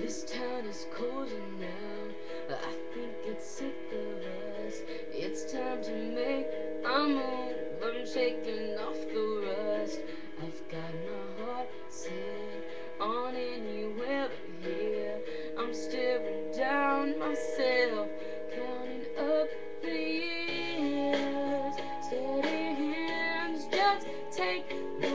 This town is closing now. I think it's sick of us. It's time to make a move. I'm shaking off the rust. I've got my heart set on anywhere but here. I'm staring down myself, counting up the years. Steady hands, just take